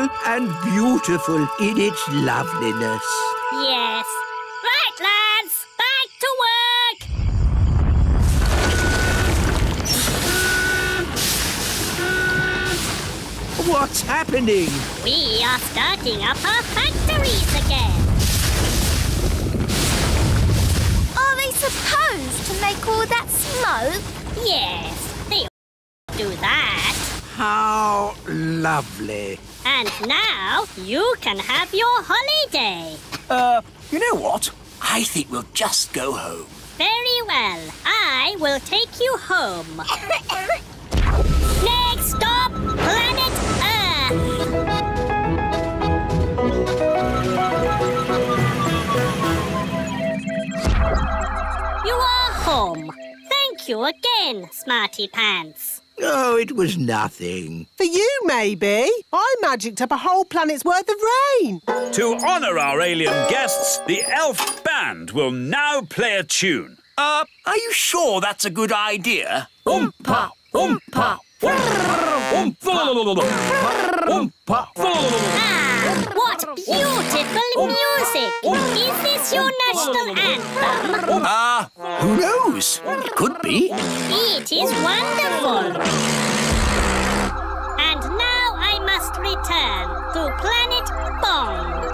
simple and beautiful in its loveliness. Yes. Right, lads, back to work. What's happening? We are starting up our factories again. Are they supposed to make all that smoke? Yes, they do that. How lovely. And now you can have your holiday. You know what? I think we'll just go home. Very well. I will take you home. Next stop, planet Earth. You are home. Thank you again, Smarty Pants. Oh, it was nothing. For you, maybe. I magicked up a whole planet's worth of rain. To honour our alien guests, the elf band will now play a tune. Are you sure that's a good idea? Oompa, oompa, oompa, Ah, what beautiful music! Is this your national anthem? who knows? It could be. It is wonderful! And now I must return to Planet Bong.